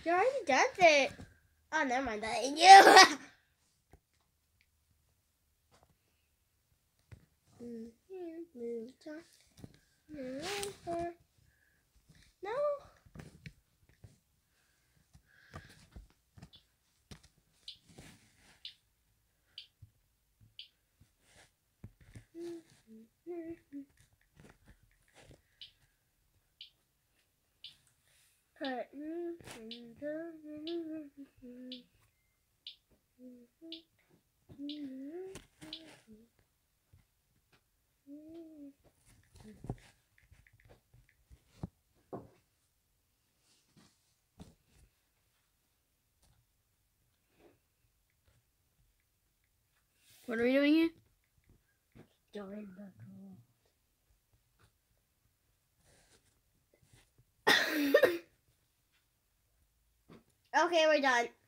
You already done it. Oh, never mind. That ain't you. No. What are we doing here? Join the call. Okay, we're done.